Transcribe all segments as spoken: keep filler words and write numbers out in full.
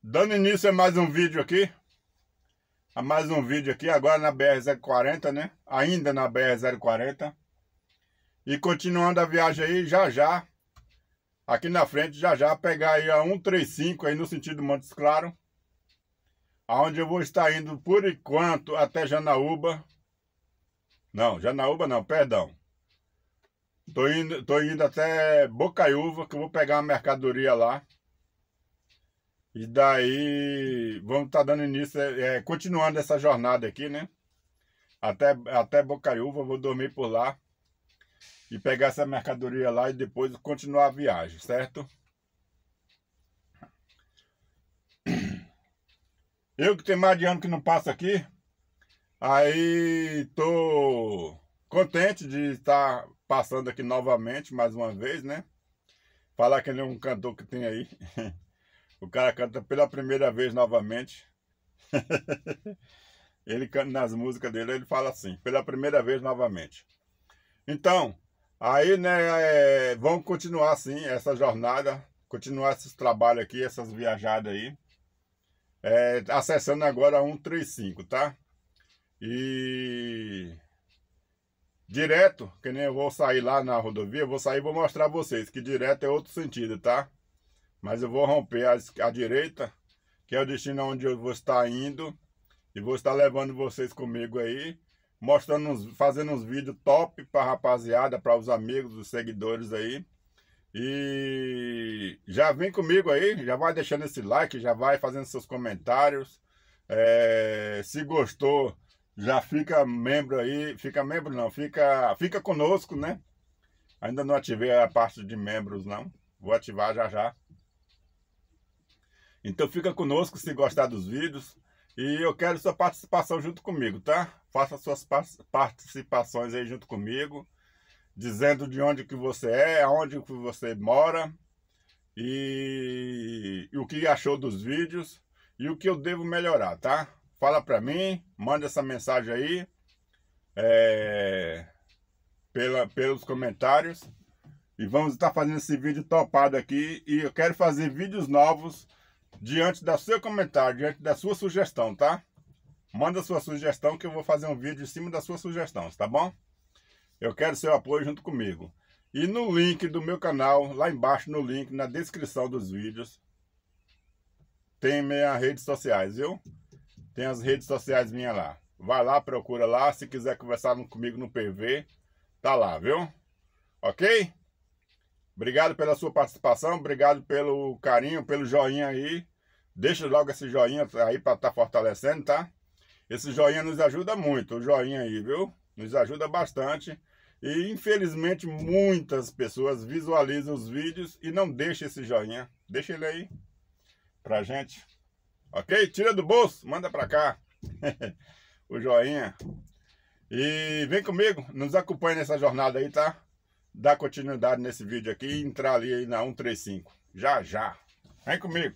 Dando início a mais um vídeo aqui. A mais um vídeo aqui, agora na B R zero quarenta, né? Ainda na B R zero quarenta. E continuando a viagem aí, já já. Aqui na frente, já já, pegar aí a cento e trinta e cinco aí no sentido Montes Claros. Aonde eu vou estar indo, por enquanto, até Janaúba. Não, Janaúba não, perdão. Tô indo, tô indo até Bocaiúva, que eu vou pegar uma mercadoria lá. E daí vamos estar dando início, é, continuando essa jornada aqui, né? Até, até Bocaiúva, vou dormir por lá. E pegar essa mercadoria lá e depois continuar a viagem, certo? Eu que tenho mais de ano que não passo aqui. Aí tô contente de estar passando aqui novamente, mais uma vez, né? Falar que ele é um cantor que tem aí. O cara canta pela primeira vez novamente. Ele canta nas músicas dele, ele fala assim, pela primeira vez novamente. Então, aí, né, é, vamos continuar assim, essa jornada, continuar esses trabalhos aqui, essas viajadas aí. É, acessando agora a cento e trinta e cinco, tá? E direto, que nem eu vou sair lá na rodovia, eu vou sair e vou mostrar a vocês que direto é outro sentido, tá? Mas eu vou romper a, a direita, que é o destino onde eu vou estar indo. E vou estar levando vocês comigo aí, mostrando, uns, fazendo uns vídeos top pra rapaziada, para os amigos, os seguidores aí. E já vem comigo aí, já vai deixando esse like, já vai fazendo seus comentários. É, se gostou, já fica membro aí, fica membro não, fica, fica conosco, né? Ainda não ativei a parte de membros não, vou ativar já já. Então fica conosco se gostar dos vídeos. E eu quero sua participação junto comigo, tá? Faça suas participações aí junto comigo, dizendo de onde que você é, aonde que você mora, e, e o que achou dos vídeos, e o que eu devo melhorar, tá? Fala pra mim, manda essa mensagem aí, é, pela, pelos comentários, e vamos estar fazendo esse vídeo topado aqui, e eu quero fazer vídeos novos, diante do seu comentário, diante da sua sugestão, tá? Manda sua sugestão que eu vou fazer um vídeo em cima da sua sugestão, tá bom? Eu quero seu apoio junto comigo. E no link do meu canal, lá embaixo no link, na descrição dos vídeos, tem minhas redes sociais, viu? Tem as redes sociais minhas lá. Vai lá, procura lá, se quiser conversar comigo no P V, tá lá, viu? Ok? Obrigado pela sua participação, obrigado pelo carinho, pelo joinha aí. Deixa logo esse joinha aí para estar tá fortalecendo, tá? Esse joinha nos ajuda muito, o joinha aí, viu? Nos ajuda bastante. E infelizmente muitas pessoas visualizam os vídeos e não deixam esse joinha. Deixa ele aí pra gente. Ok? Tira do bolso, manda pra cá. O joinha. E vem comigo, nos acompanha nessa jornada aí, tá? Dá continuidade nesse vídeo aqui e entrar ali aí na cento e trinta e cinco. Já, já. Vem comigo.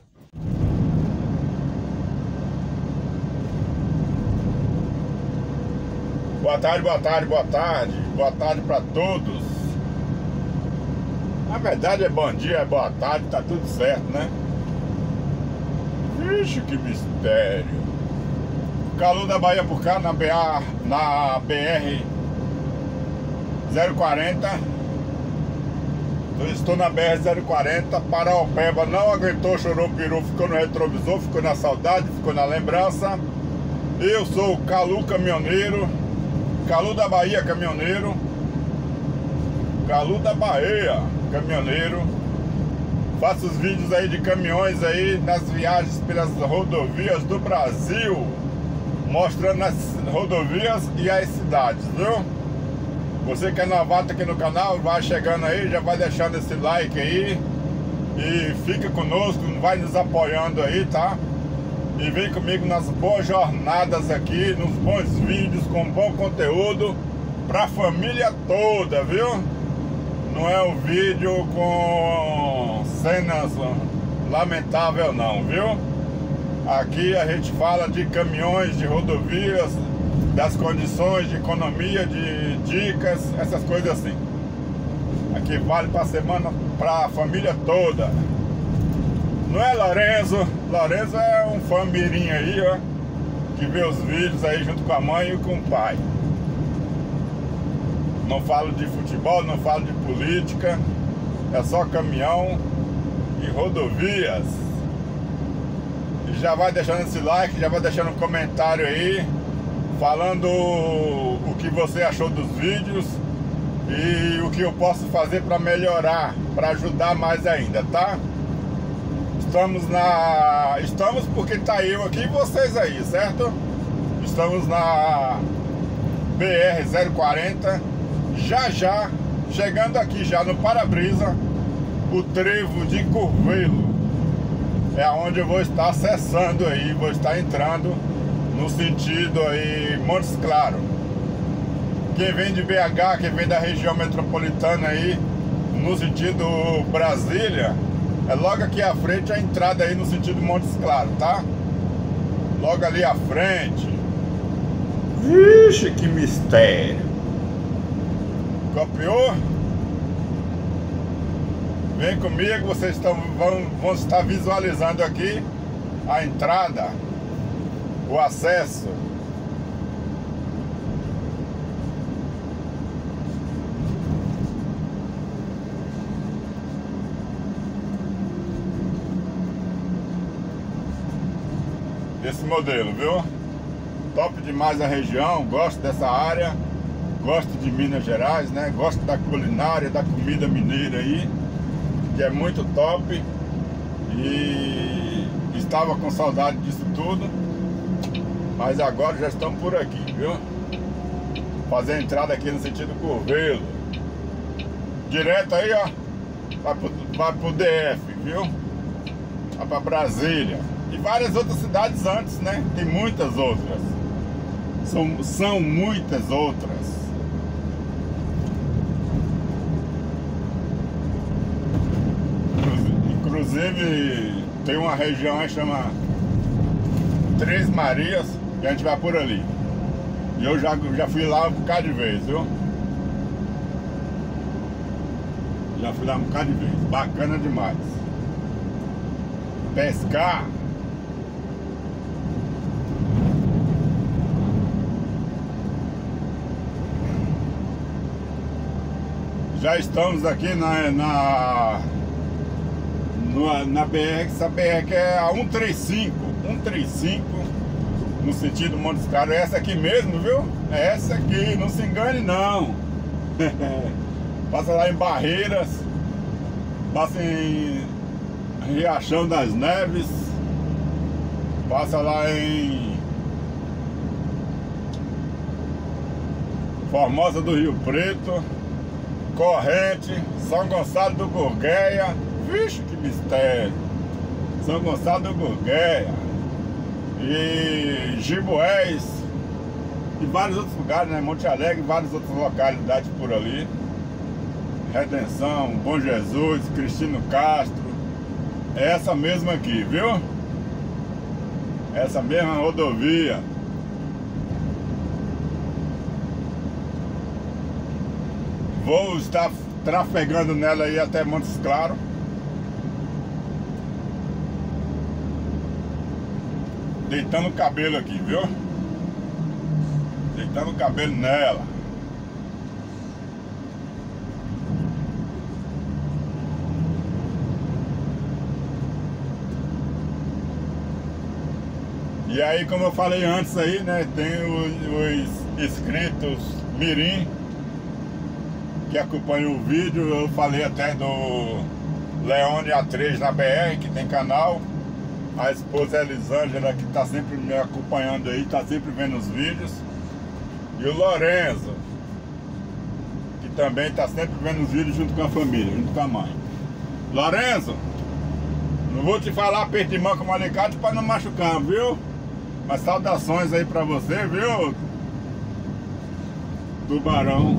Boa tarde, boa tarde, boa tarde. Boa tarde para todos. Na verdade é bom dia, é boa tarde, tá tudo certo, né? Vixe, que mistério. Calor da Bahia por cá, na, B A, na B R zero quarenta. Eu estou na B R zero quarenta. Paraopeba não aguentou, chorou peru, ficou no retrovisor, ficou na saudade, ficou na lembrança. Eu sou o Calu Caminhoneiro, Calu da Bahia Caminhoneiro, Calu da Bahia Caminhoneiro. Faço os vídeos aí de caminhões aí nas viagens pelas rodovias do Brasil, mostrando as rodovias e as cidades, viu? Você que é novato aqui no canal, vai chegando aí, já vai deixando esse like aí. E fica conosco, vai nos apoiando aí, tá? E vem comigo nas boas jornadas aqui, nos bons vídeos, com bom conteúdo pra família toda, viu? Não é um vídeo com cenas lamentáveis não, viu? Aqui a gente fala de caminhões, de rodovias, das condições de economia, de dicas, essas coisas assim. Aqui vale para a semana, para a família toda. Não é Lorenzo? Lorenzo é um fã mirim aí, ó, que vê os vídeos aí junto com a mãe e com o pai. Não falo de futebol, não falo de política, é só caminhão e rodovias. E já vai deixando esse like, já vai deixando um comentário aí, falando o que você achou dos vídeos e o que eu posso fazer para melhorar, para ajudar mais ainda, tá? Estamos na... Estamos porque tá eu aqui e vocês aí, certo? Estamos na B R zero quarenta, já já, chegando aqui já no para-brisa, o trevo de Curvelo. É onde eu vou estar acessando aí, vou estar entrando no sentido aí Montes Claros. Quem vem de B H, quem vem da região metropolitana aí, no sentido Brasília, é logo aqui à frente a entrada aí no sentido Montes Claros, tá? Logo ali à frente. Vixe, que mistério! Copiou? Vem comigo, vocês estão, vão, vão estar visualizando aqui a entrada, o acesso. Esse modelo, viu? Top demais a região, gosto dessa área, gosto de Minas Gerais, né? Gosto da culinária, da comida mineira aí, que é muito top. E estava com saudade disso tudo, mas agora já estamos por aqui, viu? Fazer a entrada aqui no sentido Curvelo, direto aí, ó, vai pro, vai pro D F, viu? Vai pra Brasília e várias outras cidades antes, né? Tem muitas outras, são, são muitas outras. Inclusive tem uma região aí que chama Três Marias, que a gente vai por ali. E eu já, já fui lá um bocado de vez, viu? Já fui lá um bocado de vez. Bacana demais. Pescar. Já estamos aqui na... na na B R, essa B R que é a cento e trinta e cinco, cento e trinta e cinco, no sentido Montes Claros. É essa aqui mesmo, viu? É essa aqui, não se engane não. Passa lá em Barreiras, passa em Riachão das Neves, passa lá em Formosa do Rio Preto, Corrente, São Gonçalo do Gurgueia. Vixe, que mistério! São Gonçalo do Gurgueia e Giboés e vários outros lugares, né? Monte Alegre e várias outras localidades por ali. Redenção, Bom Jesus, Cristino Castro. É essa mesma aqui, viu? Essa mesma rodovia. Vou estar trafegando nela aí até Montes Claros. Deitando o cabelo aqui, viu? Deitando o cabelo nela. E aí, como eu falei antes aí, né? Tem os, os inscritos mirim que acompanham o vídeo. Eu falei até do Leone A três na B R, que tem canal. A esposa Elisângela, que está sempre me acompanhando aí, está sempre vendo os vídeos. E o Lorenzo, que também está sempre vendo os vídeos junto com a família, junto com a mãe. Lorenzo, não vou te falar aperto de mão com o alicate para não machucar, viu? Mas saudações aí para você, viu? Tubarão.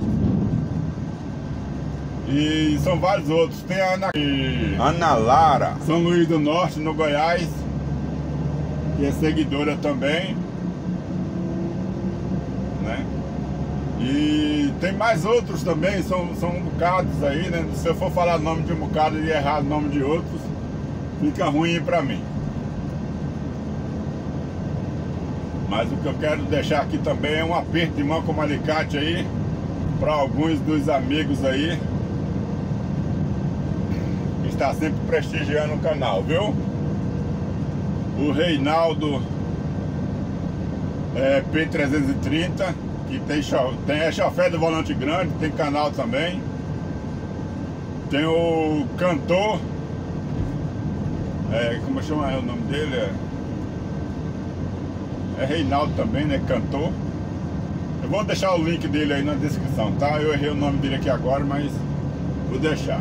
E são vários outros. Tem a Ana, Ana Lara, São Luís do Norte, no Goiás, que é seguidora também, né? E tem mais outros também, são, são bocados aí, né? Se eu for falar o nome de um bocado e errar o nome de outros, fica ruim pra mim. Mas o que eu quero deixar aqui também é um aperto de mão como alicate aí para alguns dos amigos aí que está sempre prestigiando o canal, viu? O Reinaldo é, P trezentos e trinta, que tem, tem é chofé do volante grande, tem canal também. Tem o cantor, é, como chama o nome dele? É, é Reinaldo também, né? Cantor. Eu vou deixar o link dele aí na descrição, tá? Eu errei o nome dele aqui agora, mas vou deixar.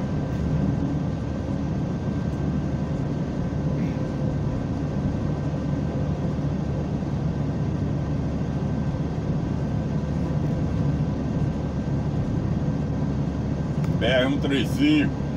B R cento e trinta e cinco.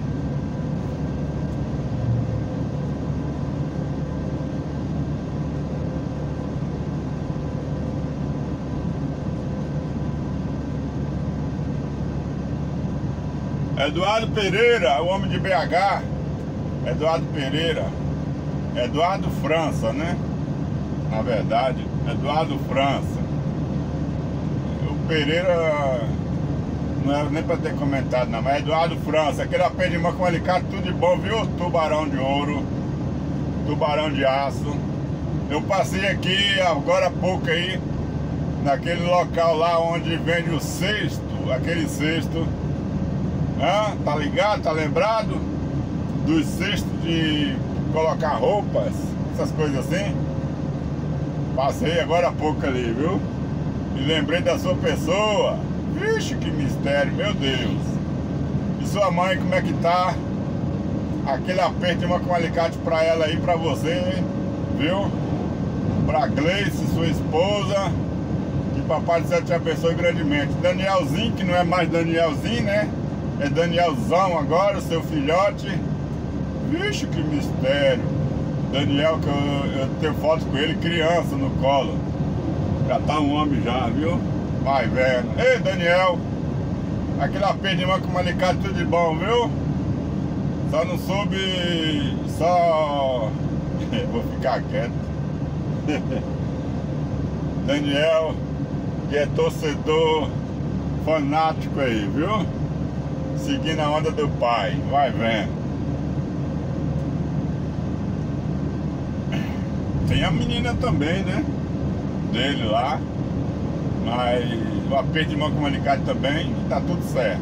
Eduardo Pereira, o homem de B H. Eduardo Pereira. Eduardo França, né? Na verdade, Eduardo França. O Pereira não era nem pra ter comentado, não. Mas Eduardo França, aquele apê de mão com alicate, tudo de bom, viu? Tubarão de ouro, tubarão de aço. Eu passei aqui agora há pouco aí, naquele local lá onde vende o cesto, aquele cesto. Ah, tá ligado? Tá lembrado? Dos cestos de colocar roupas, essas coisas assim. Passei agora há pouco ali, viu? E lembrei da sua pessoa. Vixe, que mistério, meu Deus. E sua mãe, como é que tá? Aquele aperto de mão com alicate pra ela aí, pra você, viu? Pra Gleice, sua esposa. Que papai do céu te abençoe grandemente. Danielzinho, que não é mais Danielzinho, né? É Danielzão agora, seu filhote. Vixe, que mistério. Daniel, que eu, eu tenho foto com ele criança no colo. Já tá um homem já, viu? Vai, velho. Ei, Daniel. Aquele aperto de mão com um alicate, tudo de bom, viu? Só não soube... Só... Vou ficar quieto. Daniel, que é torcedor fanático aí, viu? Seguindo a onda do pai, vai vendo. Tem a menina também, né? Dele lá. Mas o aperto de mão com alicate também, tá tudo certo.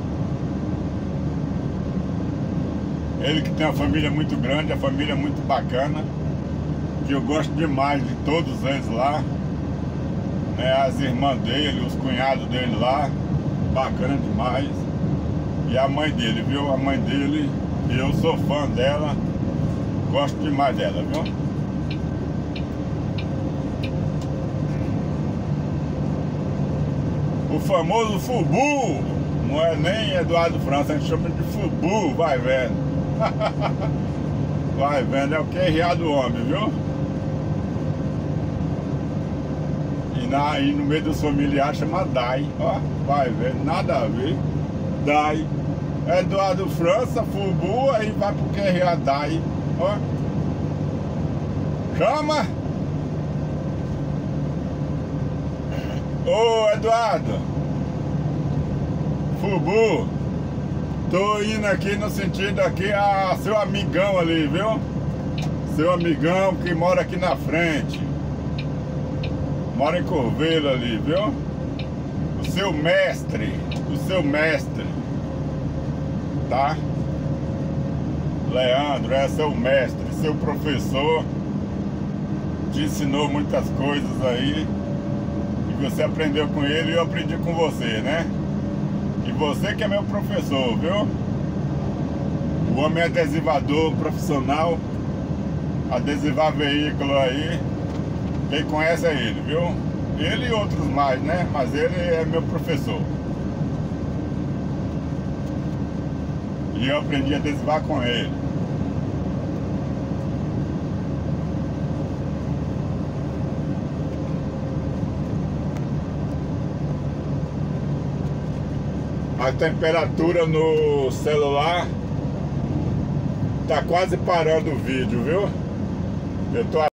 Ele que tem uma família muito grande, a família muito bacana, que eu gosto demais de todos eles lá, né? As irmãs dele, os cunhados dele lá, bacana demais. E a mãe dele, viu? A mãe dele, eu sou fã dela, gosto demais dela, viu? O famoso Fubu, não é nem Eduardo França, a gente chama de Fubu, vai vendo. Vai vendo, é o Q R A do homem, viu? E, na, e no meio dos familiares chama Dai, ó, vai vendo, nada a ver. Dai. Eduardo França, Fubu, aí vai pro Q R A Dai, ó. Chama! Ô Eduardo, Fubu, tô indo aqui no sentido aqui a seu amigão ali, viu? Seu amigão que mora aqui na frente, mora em Corveiro ali, viu? O seu mestre, o seu mestre, tá? Leandro é seu mestre, seu professor, te ensinou muitas coisas aí. Você aprendeu com ele e eu aprendi com você, né? E você que é meu professor, viu? O homem é adesivador profissional, adesivar veículo aí. Quem conhece é ele, viu? Ele e outros mais, né? Mas ele é meu professor. E eu aprendi a adesivar com ele. A temperatura no celular tá quase parando o vídeo, viu? Eu tô